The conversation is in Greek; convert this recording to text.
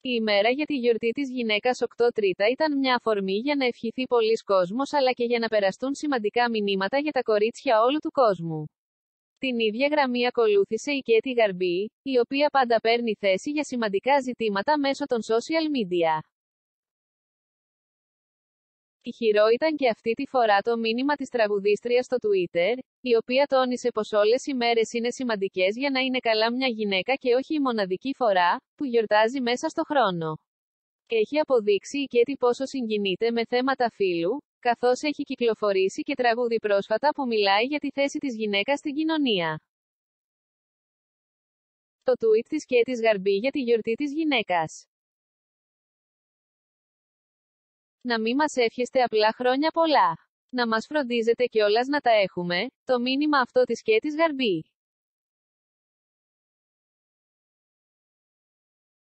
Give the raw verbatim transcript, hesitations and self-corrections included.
Η ημέρα για τη γιορτή της γυναίκας οκτώ Τρίτα ήταν μια αφορμή για να ευχηθεί πολλής κόσμος αλλά και για να περαστούν σημαντικά μηνύματα για τα κορίτσια όλου του κόσμου. Την ίδια γραμμή ακολούθησε η Κέτι Γαρμπή, η οποία πάντα παίρνει θέση για σημαντικά ζητήματα μέσω των social media. Ηχηρό ήταν και αυτή τη φορά το μήνυμα της τραγουδίστριας στο Twitter, η οποία τόνισε πως όλες οι μέρες είναι σημαντικές για να είναι καλά μια γυναίκα και όχι η μοναδική φορά που γιορτάζει μέσα στο χρόνο. Έχει αποδείξει η Κέτι πόσο συγκινείται με θέματα φύλου, καθώς έχει κυκλοφορήσει και τραγούδι πρόσφατα που μιλάει για τη θέση της γυναίκας στην κοινωνία. Το tweet της Κέτις Γαρμπή για τη γιορτή της γυναίκας. Να μη μας εύχεστε απλά χρόνια πολλά. Να μας φροντίζετε κιόλας να τα έχουμε, το μήνυμα αυτό της Κέτις Γαρμπή.